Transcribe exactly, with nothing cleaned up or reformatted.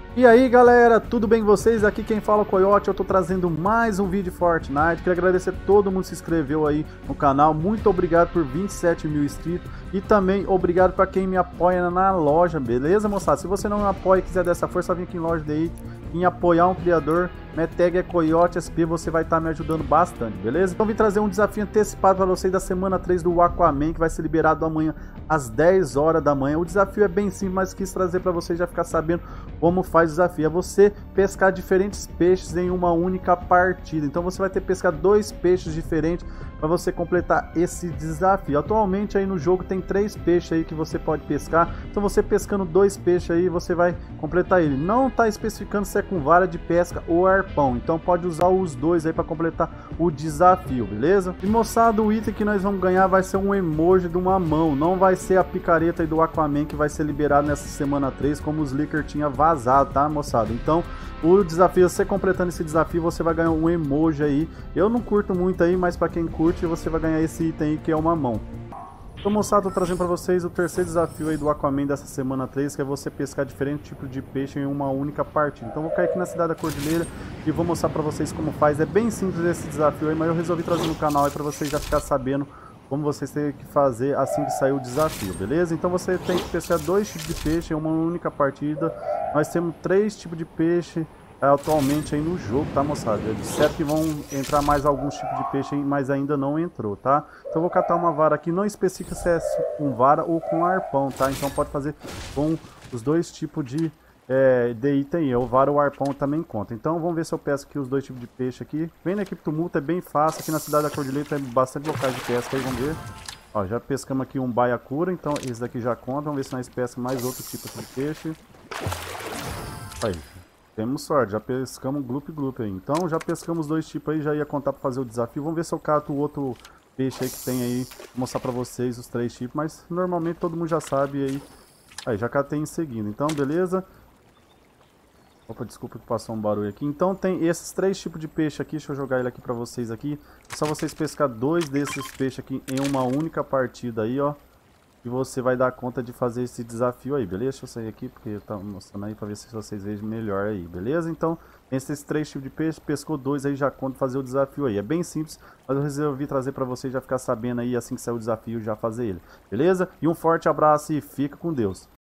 E aí galera, tudo bem com vocês? Aqui quem fala é o Coyote, eu tô trazendo mais um vídeo de Fortnite. Queria agradecer a todo mundo que se inscreveu aí no canal, muito obrigado por vinte e sete mil inscritos. E também obrigado para quem me apoia na loja, beleza moçada? Se você não me apoia e quiser dessa força, vem aqui em loja daí em apoiar um criador. Minha tag é Coyote S P, você vai estar me ajudando bastante, beleza? Então vim trazer um desafio antecipado para vocês da semana três do Aquaman, que vai ser liberado amanhã às dez horas da manhã. O desafio é bem simples, mas quis trazer para vocês já ficar sabendo como faz o desafio. É você pescar diferentes peixes em uma única partida. Então você vai ter que pescar dois peixes diferentes para você completar esse desafio. Atualmente aí no jogo tem três peixes aí que você pode pescar. Então você pescando dois peixes aí, você vai completar ele. Não está especificando se é com vara de pesca ou arpão. Então pode usar os dois aí para completar o desafio, beleza? E moçada, o item que nós vamos ganhar vai ser um emoji de uma mão. Não vai ser a picareta aí do Aquaman que vai ser liberado nessa semana três, como os Licker tinha vazado, tá moçada? Então o desafio, você completando esse desafio, você vai ganhar um emoji aí. Eu não curto muito aí, mas para quem curte, você vai ganhar esse item aí que é uma mão. Então moçada, tô trazendo para vocês o terceiro desafio aí do Aquaman dessa semana três, que é você pescar diferentes tipos de peixe em uma única partida. Então vou cair aqui na cidade da Cordilheira e vou mostrar para vocês como faz. É bem simples esse desafio aí, mas eu resolvi trazer no canal aí para vocês já ficar sabendo como vocês têm que fazer assim que sair o desafio, beleza? Então você tem que pescar dois tipos de peixe em uma única partida. Nós temos três tipos de peixe é, atualmente aí no jogo, tá moçada? É certo que vão entrar mais alguns tipos de peixe aí, mas ainda não entrou, tá? Então eu vou catar uma vara aqui, não especifica se é com vara ou com arpão, tá? Então pode fazer com os dois tipos de, é, de item, o vara ou o arpão também conta. Então vamos ver se eu pesco aqui os dois tipos de peixe aqui. Vem na equipe Tumulto, é bem fácil, aqui na cidade da Cordilheira tem bastante locais de pesca aí, vamos ver. Ó, já pescamos aqui um baiacura, então esse daqui já conta, vamos ver se nós pescamos mais outro tipo de peixe. Aí, temos sorte, já pescamos glup glup aí. Então já pescamos dois tipos aí, já ia contar para fazer o desafio. Vamos ver se eu cato o outro peixe aí que tem aí, vou mostrar para vocês os três tipos, mas normalmente todo mundo já sabe aí. Aí, já catei em seguida, então beleza. Opa, desculpa que passou um barulho aqui. Então tem esses três tipos de peixe aqui, deixa eu jogar ele aqui para vocês aqui. É só vocês pescar dois desses peixes aqui em uma única partida aí, ó. E você vai dar conta de fazer esse desafio aí, beleza? Deixa eu sair aqui porque eu tava mostrando aí para ver se vocês vejam melhor aí, beleza? Então, esses três tipos de peixe, pescou dois aí, já conta fazer o desafio aí. É bem simples, mas eu resolvi trazer para vocês já ficar sabendo aí, assim que sair o desafio, já fazer ele, beleza? E um forte abraço e fica com Deus!